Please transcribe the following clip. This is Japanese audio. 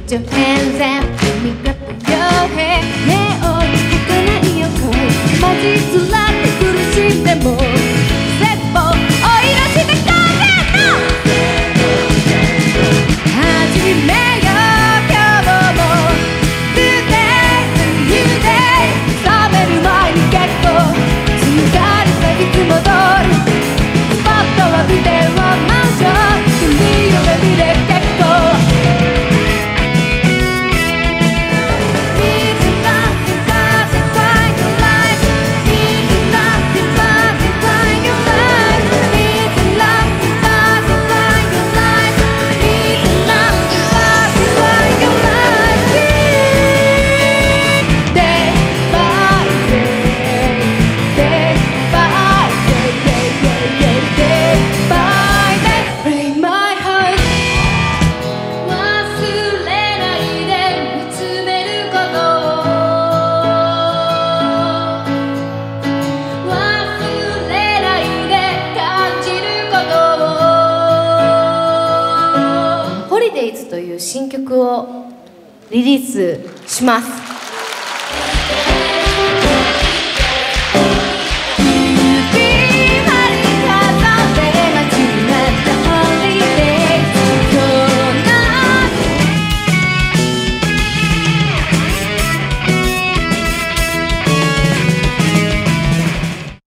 Put your hands up, let me grab your hair 目を開かないよ恋マジつらって苦しんでも切歩追い出してこうぜの始めよう今日も Today and new day 覚める前に結構静かにさいつも通りスポット浴びてロマンション君を見れ結構という新曲をリリースします。